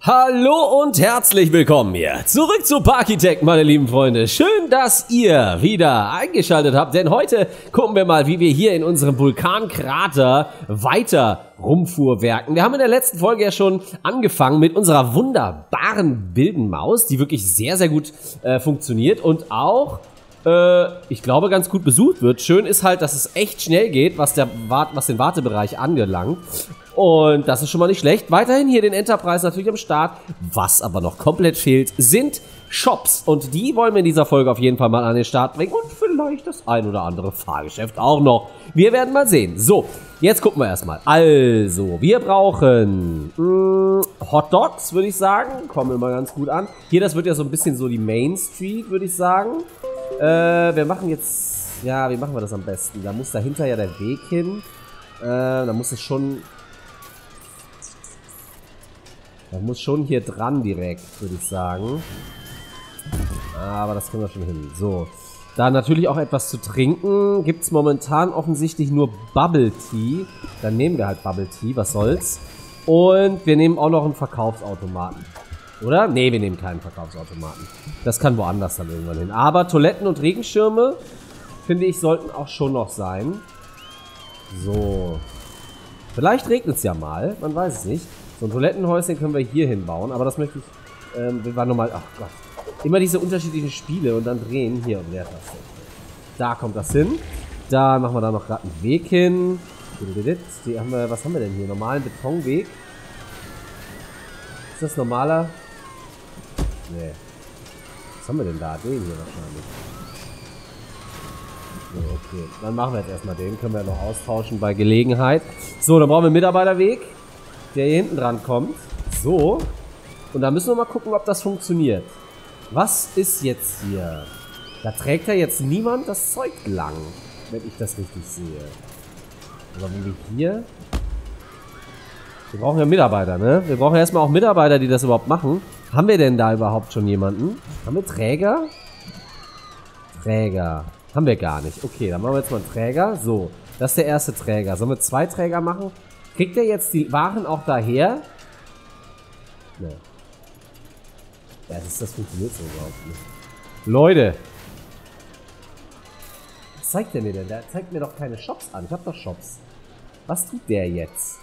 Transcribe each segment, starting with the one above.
Hallo und herzlich willkommen hier zurück zu Parkitect, meine lieben Freunde. Schön, dass ihr wieder eingeschaltet habt, denn heute gucken wir mal, wie wir hier in unserem Vulkankrater weiter rumfuhrwerken. Wir haben in der letzten Folge ja schon angefangen mit unserer wunderbaren wilden Maus, die wirklich sehr, sehr gut funktioniert und auch, ich glaube, ganz gut besucht wird. Schön ist halt, dass es echt schnell geht, was den Wartebereich angelangt. Und das ist schon mal nicht schlecht. Weiterhin hier den Enterprise natürlich am Start. Was aber noch komplett fehlt, sind Shops. Und die wollen wir in dieser Folge auf jeden Fall mal an den Start bringen. Und vielleicht das ein oder andere Fahrgeschäft auch noch. Wir werden mal sehen. So, jetzt gucken wir erstmal. Also, wir brauchen Hot Dogs, würde ich sagen. Kommen immer ganz gut an. Hier, das wird ja so ein bisschen so die Main Street, würde ich sagen. Wir machen jetzt... Ja, wie machen wir das am besten? Da muss dahinter ja der Weg hin. Da muss es schon... Das muss schon hier dran direkt, würde ich sagen. Aber das kriegen wir schon hin. So. Da natürlich auch etwas zu trinken. Gibt es momentan offensichtlich nur Bubble Tea. Dann nehmen wir halt Bubble Tea, was soll's. Und wir nehmen auch noch einen Verkaufsautomaten. Oder? Ne, wir nehmen keinen Verkaufsautomaten. Das kann woanders dann irgendwann hin. Aber Toiletten und Regenschirme, finde ich, sollten auch schon noch sein. So. Vielleicht regnet es ja mal. Man weiß es nicht. So ein Toilettenhäuschen können wir hier hinbauen, aber das möchte ich, wir waren nochmal, ach Gott, immer diese unterschiedlichen Spiele und dann drehen, hier und der Taste. Da kommt das hin, da machen wir da noch gerade einen Weg hin, die haben wir, was haben wir denn hier, normalen Betonweg, ist das normaler? Nee, was haben wir denn da, den hier wahrscheinlich. So, okay, dann machen wir jetzt erstmal den, können wir ja noch austauschen bei Gelegenheit. So, dann brauchen wir einen Mitarbeiterweg, der hier hinten dran kommt. So. Und da müssen wir mal gucken, ob das funktioniert. Was ist jetzt hier? Da trägt ja jetzt niemand das Zeug lang, wenn ich das richtig sehe. Aber wenn wir hier... Wir brauchen ja Mitarbeiter, ne? Wir brauchen erstmal auch Mitarbeiter, die das überhaupt machen. Haben wir denn da überhaupt schon jemanden? Haben wir Träger? Träger. Haben wir gar nicht. Okay, dann machen wir jetzt mal einen Träger. So. Das ist der erste Träger. Sollen wir 2 Träger machen? Kriegt er jetzt die Waren auch daher? Ne. Ja, das funktioniert so überhaupt nicht. Leute! Was zeigt der mir denn? Der zeigt mir doch keine Shops an. Ich hab doch Shops. Was tut der jetzt?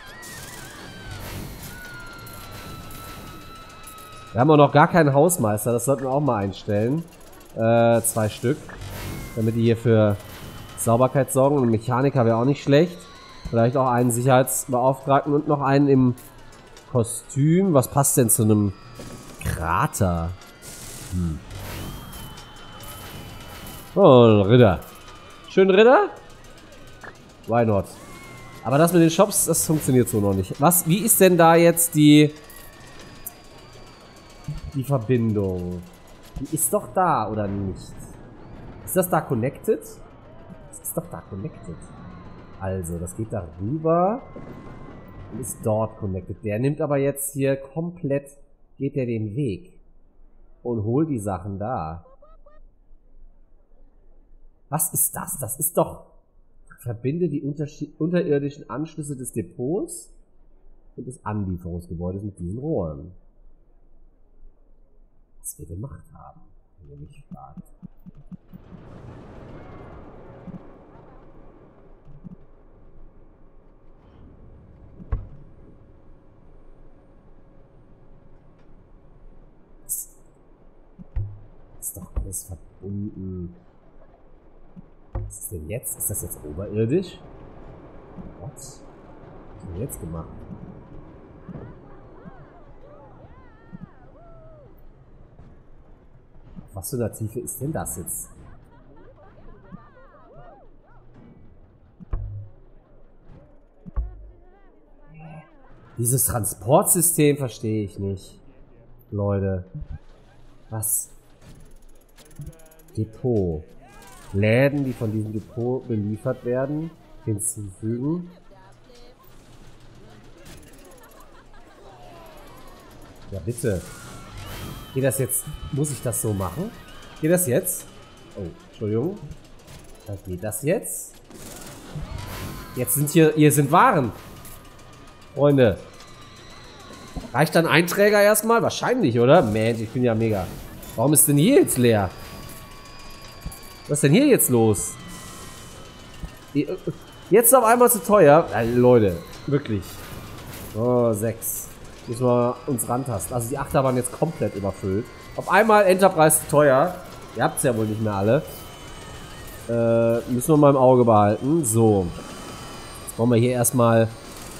Wir haben auch noch gar keinen Hausmeister. Das sollten wir auch mal einstellen. 2 Stück. Damit die hier für Sauberkeit sorgen. Und ein Mechaniker wäre auch nicht schlecht. Vielleicht auch einen Sicherheitsbeauftragten und noch einen im Kostüm. Was passt denn zu einem Krater? Oh, ein Ritter. Schön Ritter? Why not? Aber das mit den Shops, das funktioniert so noch nicht. Wie ist denn da jetzt die Verbindung? Die ist doch da, oder nicht? Ist das da connected? Das ist doch da connected. Also, das geht da rüber und ist dort connected. Der nimmt aber jetzt hier komplett, geht der den Weg und holt die Sachen da. Was ist das? Das ist doch, verbinde die unterirdischen Anschlüsse des Depots und des Anlieferungsgebäudes mit diesen Rohren. Was wir gemacht haben, wenn ihr mich fragt. Ist doch alles verbunden. Was ist denn jetzt? Ist das jetzt oberirdisch? Was? Was haben wir jetzt gemacht? Auf was für einer Tiefe ist denn das jetzt? Dieses Transportsystem verstehe ich nicht. Leute. Was? Depot. Läden, die von diesem Depot beliefert werden, hinzufügen. Ja, bitte. Geht das jetzt? Muss ich das so machen? Geht das jetzt? Oh, Entschuldigung. Geht das jetzt? Jetzt sind hier sind Waren. Freunde. Reicht dann ein Träger erstmal? Wahrscheinlich, oder? Mensch, ich bin ja mega. Warum ist denn hier jetzt leer? Was ist denn hier jetzt los? Jetzt auf einmal zu teuer. Leute, wirklich. Oh, 6. Müssen wir uns rantasten. Also die Achterbahn jetzt komplett überfüllt. Auf einmal Enterprise zu teuer. Ihr habt es ja wohl nicht mehr alle. Müssen wir mal im Auge behalten. So. Jetzt brauchen wir hier erstmal...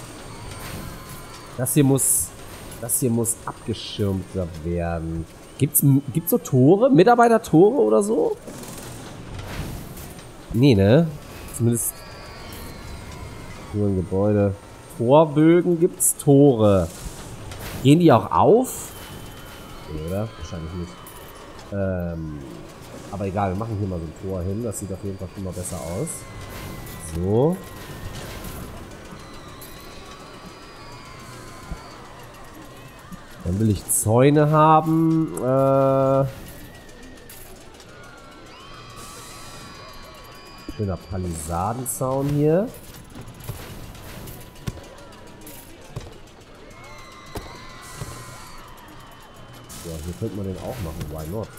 Das hier muss abgeschirmt werden. Gibt's so Tore? Mitarbeiter-Tore oder so? Nee, ne? Zumindest nur ein Gebäude. Torbögen gibt's Tore. Gehen die auch auf? Nee, oder? Wahrscheinlich nicht. Aber egal, wir machen hier mal so ein Tor hin. Das sieht auf jeden Fall schon mal besser aus. So. Dann will ich Zäune haben. Schöner Palisadenzaun hier. Ja, hier könnte man den auch machen. Why not?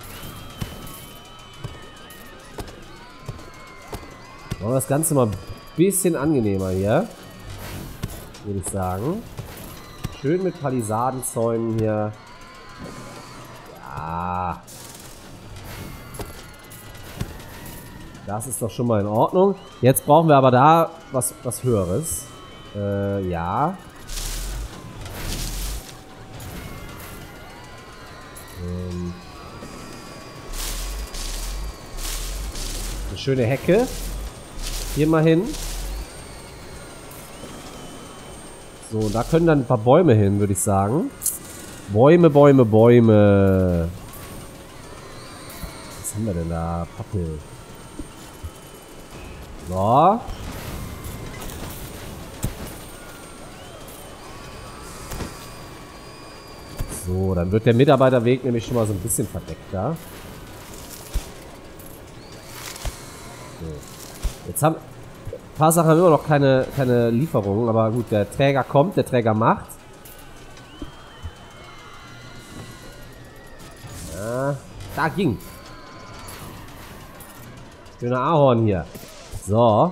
Machen wir das Ganze mal ein bisschen angenehmer hier. Würde ich sagen. Schön mit Palisadenzäunen hier. Ja. Das ist doch schon mal in Ordnung. Jetzt brauchen wir aber da was Höheres. Ja. Eine schöne Hecke. Hier mal hin. So, da können dann ein paar Bäume hin, würde ich sagen. Bäume, Bäume, Bäume. Was haben wir denn da? Pappel. So. So, dann wird der Mitarbeiterweg nämlich schon mal so ein bisschen verdeckter. So. Jetzt haben... Ein paar Sachen haben immer noch keine Lieferungen, aber gut, der Träger kommt, der Träger macht. Ja, da ging. Schöner Ahorn hier. So.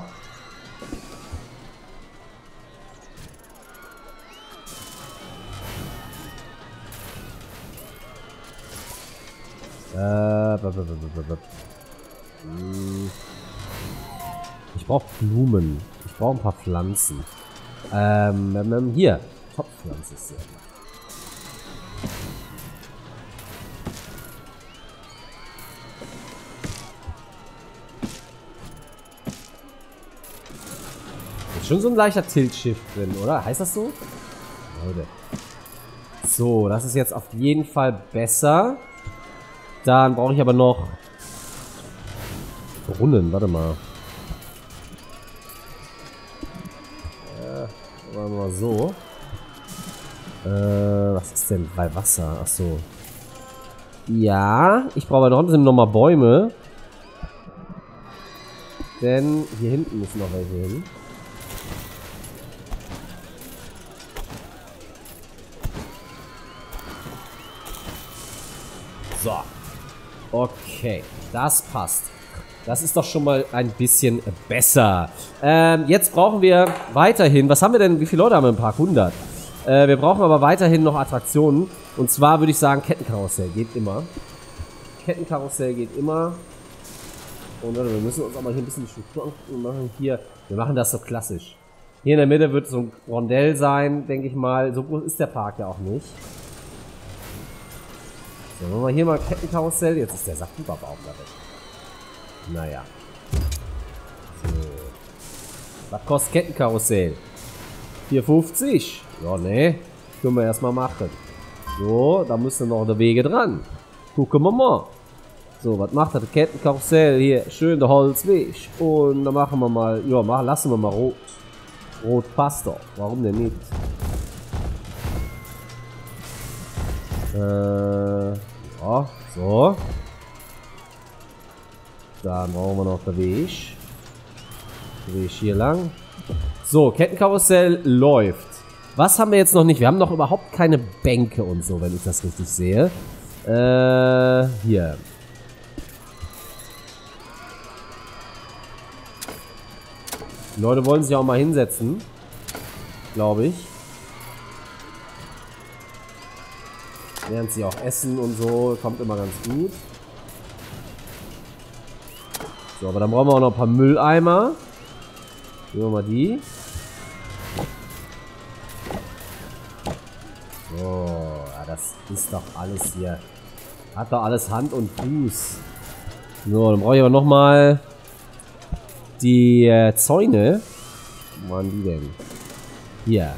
Ich brauche Blumen. Ich brauche ein paar Pflanzen. Hier. Topfpflanze ist sehr. Ist schon so ein leichter Tilt-Shift drin, oder? Heißt das so? Leute. So, das ist jetzt auf jeden Fall besser. Dann brauche ich aber noch Brunnen. Warte mal. Machen wir mal so. Was ist denn bei Wasser? Ach so. Ja, ich brauche aber trotzdem noch mal Bäume. Denn hier hinten müssen noch welche hin. So. Okay, das passt. Das ist doch schon mal ein bisschen besser. Jetzt brauchen wir weiterhin... Was haben wir denn? Wie viele Leute haben wir im Park? 100. Wir brauchen aber weiterhin noch Attraktionen. Und zwar würde ich sagen, Kettenkarussell geht immer. Kettenkarussell geht immer. Und wir müssen uns auch mal hier ein bisschen die Struktur machen. Hier, wir machen das so klassisch. Hier in der Mitte wird so ein Rondell sein, denke ich mal. So groß ist der Park ja auch nicht. So, machen wir hier mal Kettenkarussell. Jetzt ist der Sakura-Baum da weg. Naja. So. Was kostet Kettenkarussell? 4,50? Ja, ne. Können wir erstmal machen. So, da müssen noch der Wege dran. Gucken wir mal. So, was macht das Kettenkarussell hier? Schön der Holzweg. Und dann machen wir mal, ja, lassen wir mal rot. Rot passt doch. Warum denn nicht? Ja, so. Dann brauchen wir noch den Weg. Der Weg hier lang. So, Kettenkarussell läuft. Was haben wir jetzt noch nicht? Wir haben noch überhaupt keine Bänke und so, wenn ich das richtig sehe. Hier. Die Leute wollen sich auch mal hinsetzen. Glaube ich. Während sie auch essen und so. Kommt immer ganz gut. So, aber dann brauchen wir auch noch ein paar Mülleimer. Nehmen wir mal die. So, ja, das ist doch alles hier. Hat doch alles Hand und Fuß. So, dann brauche ich aber nochmal die Zäune. Wo waren die denn? Hier.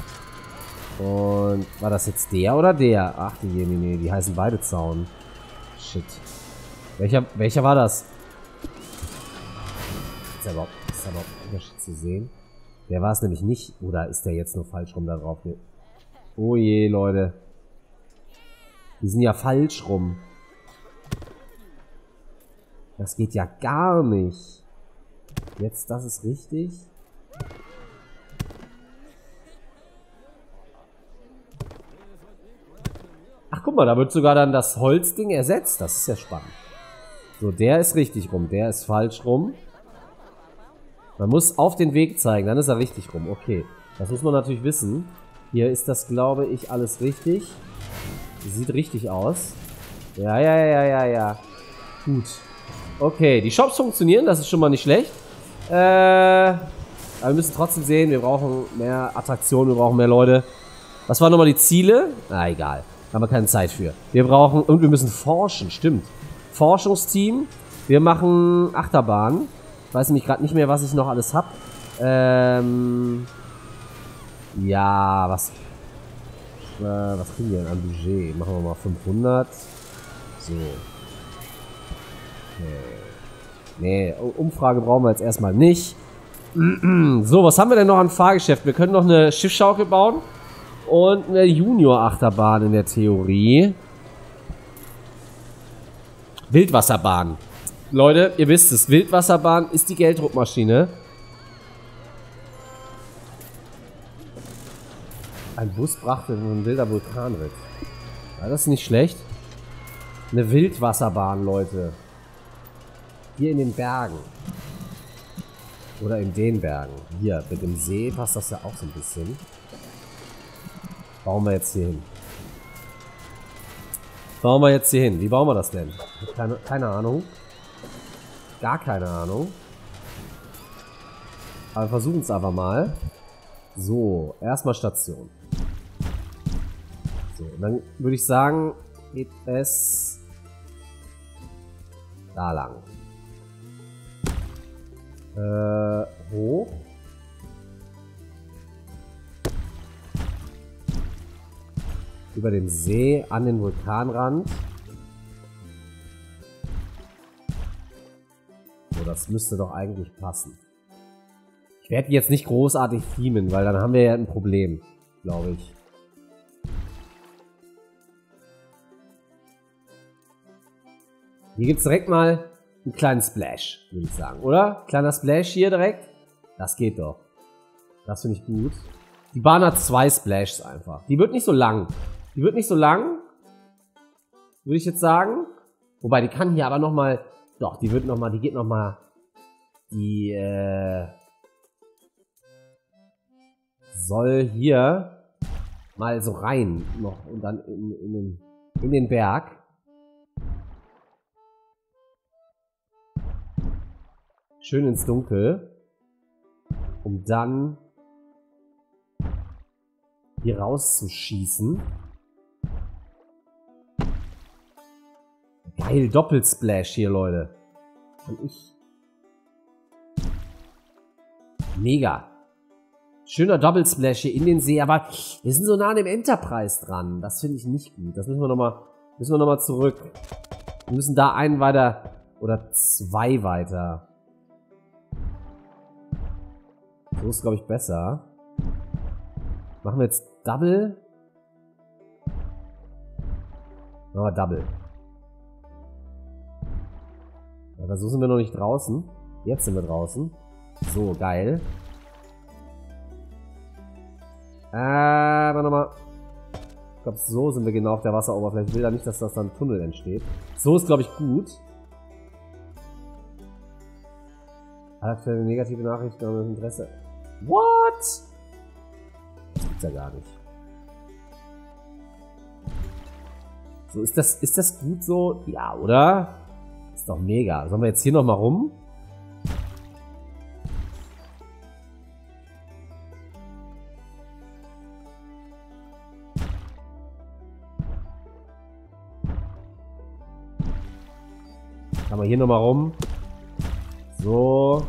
Und war das jetzt der oder der? Ach, die heißen beide Zaun. Shit. Welcher war das? Ist da überhaupt ein Unterschied zu sehen? Der war es nämlich nicht. Oder ist der jetzt nur falsch rum da drauf? Oh je, Leute. Die sind ja falsch rum. Das geht ja gar nicht. Jetzt, das ist richtig. Ach, guck mal, da wird sogar dann das Holzding ersetzt. Das ist ja spannend. So, der ist richtig rum. Der ist falsch rum. Man muss auf den Weg zeigen, dann ist er richtig rum. Okay, das muss man natürlich wissen. Hier ist das, glaube ich, alles richtig. Sieht richtig aus. Ja. Gut. Okay, die Shops funktionieren, das ist schon mal nicht schlecht. Aber wir müssen trotzdem sehen, wir brauchen mehr Attraktionen, wir brauchen mehr Leute. Was waren nochmal die Ziele? Na, egal. Haben wir keine Zeit für. Wir brauchen, und wir müssen forschen, stimmt. Forschungsteam. Wir machen Achterbahn. Ich weiß nämlich gerade nicht mehr, was ich noch alles habe. Ja, was kriegen wir denn an Budget? Machen wir mal 500. So. Nee, Umfrage brauchen wir jetzt erstmal nicht. So, was haben wir denn noch an Fahrgeschäft? Wir können noch eine Schiffsschaukel bauen. Und eine Junior-Achterbahn in der Theorie. Wildwasserbahn. Leute, ihr wisst es. Wildwasserbahn ist die Gelddruckmaschine. Ein Bus brachte ein wilder Vulkanritt. Ja, das ist nicht schlecht. Eine Wildwasserbahn, Leute. Hier in den Bergen. Oder in den Bergen. Hier, mit dem See passt das ja auch so ein bisschen. Bauen wir jetzt hier hin. Wie bauen wir das denn? Keine Ahnung. Gar keine Ahnung. Aber wir versuchen es einfach mal. So, erstmal Station. So, und dann würde ich sagen, geht es da lang. Hoch. Über den See an den Vulkanrand. So, das müsste doch eigentlich passen. Ich werde jetzt nicht großartig themen, weil dann haben wir ja ein Problem, glaube ich. Hier gibt es direkt mal einen kleinen Splash, würde ich sagen, oder? Kleiner Splash hier direkt. Das geht doch. Das finde ich gut. Die Bahn hat 2 Splashs einfach. Die wird nicht so lang. Würde ich jetzt sagen. Wobei, die kann hier aber nochmal... Doch, die geht nochmal... soll hier mal so rein noch und dann in den Berg. Schön ins Dunkel. Um dann hier rauszuschießen. Geil, Doppelsplash hier, Leute. Und ich. Mega. Schöner Doppelsplash hier in den See, aber wir sind so nah an dem Enterprise dran. Das finde ich nicht gut. Das müssen wir nochmal zurück. Wir müssen da einen weiter oder 2 weiter. So ist, glaube ich, besser. Machen wir jetzt Double. Machen wir Double. Aber so sind wir noch nicht draußen. Jetzt sind wir draußen. So, geil. Warte mal. Ich glaube, so sind wir genau auf der Wasseroberfläche. Ich will da nicht, dass das dann ein Tunnel entsteht. So ist, glaube ich, gut. Aktuelle negative Nachrichten und das Interesse. What? Das gibt's ja gar nicht. So, ist das gut so? Ja, oder? Ist doch mega. Sollen wir jetzt hier nochmal rum? Kann man hier nochmal rum. So.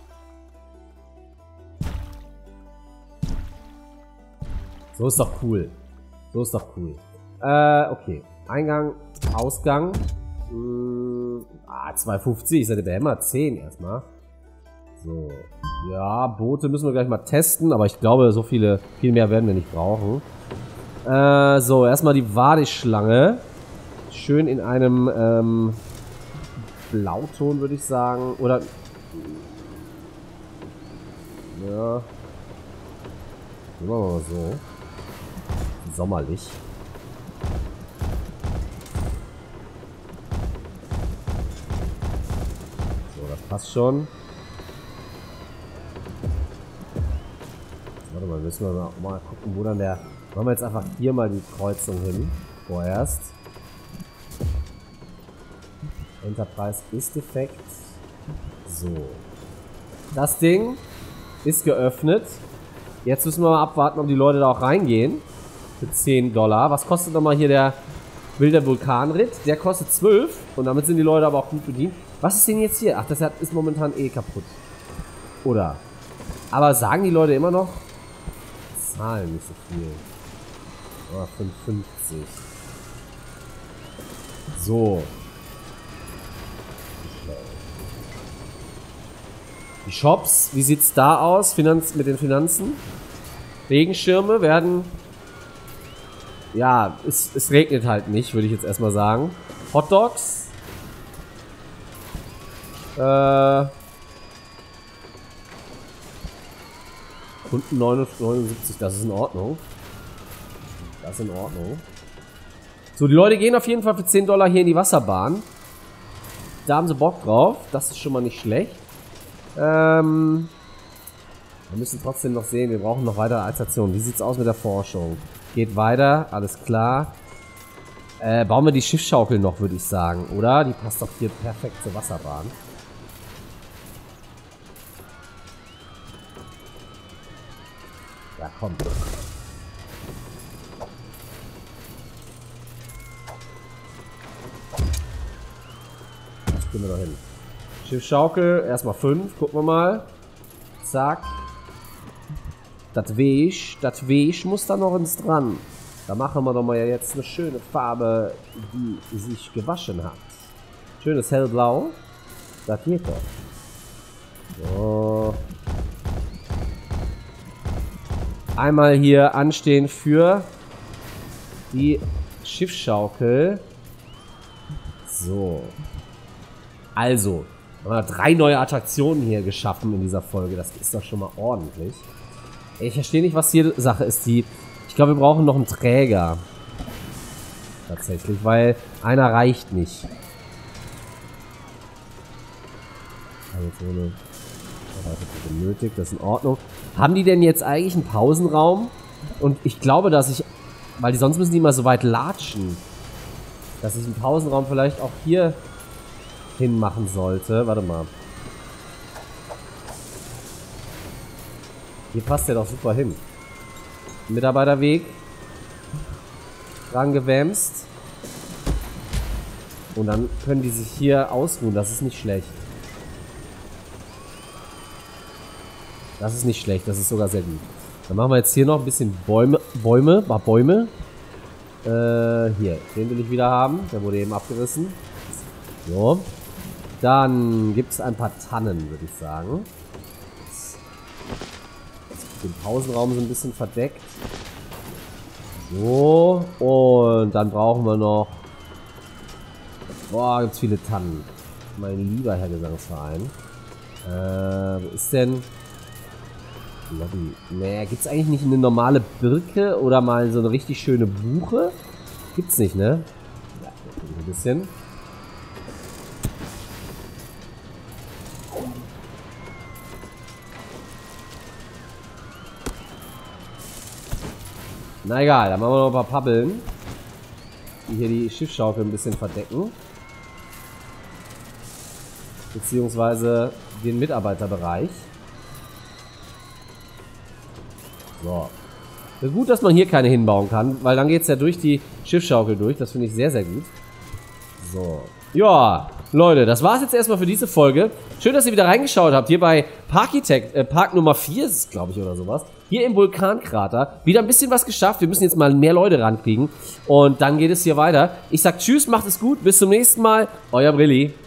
So ist doch cool. So ist doch cool. Okay. Eingang, Ausgang. 2,50. Ist ja der behämmert. 10 erstmal. So. Ja, Boote müssen wir gleich mal testen. Aber ich glaube, viel mehr werden wir nicht brauchen. So, erstmal die Warteschlange. Schön in einem, Blauton, würde ich sagen. Oder... Ja. Machen wir mal so. Sommerlich. So, das passt schon. Warte mal, müssen wir mal gucken, wo dann der... Machen wir jetzt einfach hier mal die Kreuzung hin. Vorerst. Enterprise ist defekt. So. Das Ding ist geöffnet. Jetzt müssen wir mal abwarten, ob die Leute da auch reingehen. Für $10. Was kostet nochmal hier der wilde Vulkanritt? Der kostet 12. Und damit sind die Leute aber auch gut bedient. Was ist denn jetzt hier? Ach, das ist momentan eh kaputt. Oder? Aber sagen die Leute immer noch? Zahlen nicht so viel. Oh, 5,50. So. Die Shops, wie sieht's da aus? Mit den Finanzen? Regenschirme werden... Ja, es regnet halt nicht, würde ich jetzt erstmal sagen. Hotdogs. Kunden 79, das ist in Ordnung. Das ist in Ordnung. So, die Leute gehen auf jeden Fall für $10 hier in die Wasserbahn. Da haben sie Bock drauf. Das ist schon mal nicht schlecht. Wir müssen trotzdem noch sehen, wir brauchen noch weitere Stationen. Wie sieht's aus mit der Forschung? Geht weiter, alles klar. Bauen wir die Schiffsschaukel noch, würde ich sagen, oder? Die passt doch hier perfekt zur Wasserbahn. Ja, komm. Das gehen wir doch hin. Schiffsschaukel, erstmal 5, gucken wir mal. Zack. Das Weg muss da noch ins dran. Da machen wir doch mal jetzt eine schöne Farbe, die sich gewaschen hat. Schönes hellblau. Das geht doch. So. Einmal hier anstehen für die Schiffsschaukel. So. Also. Wir haben 3 neue Attraktionen hier geschaffen in dieser Folge. Das ist doch schon mal ordentlich. Ich verstehe nicht, was hier Sache ist. Ich glaube, wir brauchen noch einen Träger. Tatsächlich, weil einer reicht nicht. Benötigt, das ist in Ordnung. Haben die denn jetzt eigentlich einen Pausenraum? Und ich glaube, weil sonst müssen die immer so weit latschen, dass ich einen Pausenraum vielleicht auch hier hinmachen sollte. Warte mal. Hier passt der doch super hin. Mitarbeiterweg. Dran gewämst. Und dann können die sich hier ausruhen. Das ist nicht schlecht. Das ist nicht schlecht. Das ist sogar sehr gut. Dann machen wir jetzt hier noch ein bisschen Bäume. Hier, den will ich wieder haben. Der wurde eben abgerissen. So. Dann gibt es ein paar Tannen, würde ich sagen. Den Pausenraum so ein bisschen verdeckt. So. Und dann brauchen wir noch... Boah, gibt es viele Tannen. Mein lieber Herr Gesangsverein. Wo ist denn... Lobby. Naja, gibt's eigentlich nicht eine normale Birke oder mal so eine richtig schöne Buche? Gibt's nicht, ne? Ja, ein bisschen. Na egal, dann machen wir noch ein paar Pappeln, die hier die Schiffsschaukel ein bisschen verdecken. Beziehungsweise den Mitarbeiterbereich. So. Ja, gut, dass man hier keine hinbauen kann, weil dann geht es ja durch die Schiffsschaukel durch. Das finde ich sehr, sehr gut. So. Ja, Leute, das war's jetzt erstmal für diese Folge. Schön, dass ihr wieder reingeschaut habt. Hier bei Park Nummer 4 ist es, glaube ich, oder sowas. Hier im Vulkankrater. Wieder ein bisschen was geschafft. Wir müssen jetzt mal mehr Leute rankriegen. Und dann geht es hier weiter. Ich sag Tschüss, macht es gut. Bis zum nächsten Mal. Euer Brilli.